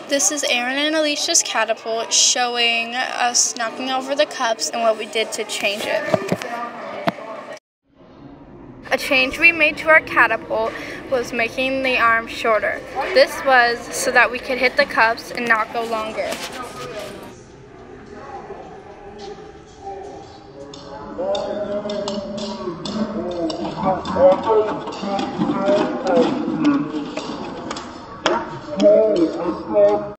This is Aaron and Alicia's catapult showing us knocking over the cups and what we did to change it. A change we made to our catapult was making the arm shorter. This was so that we could hit the cups and not go longer.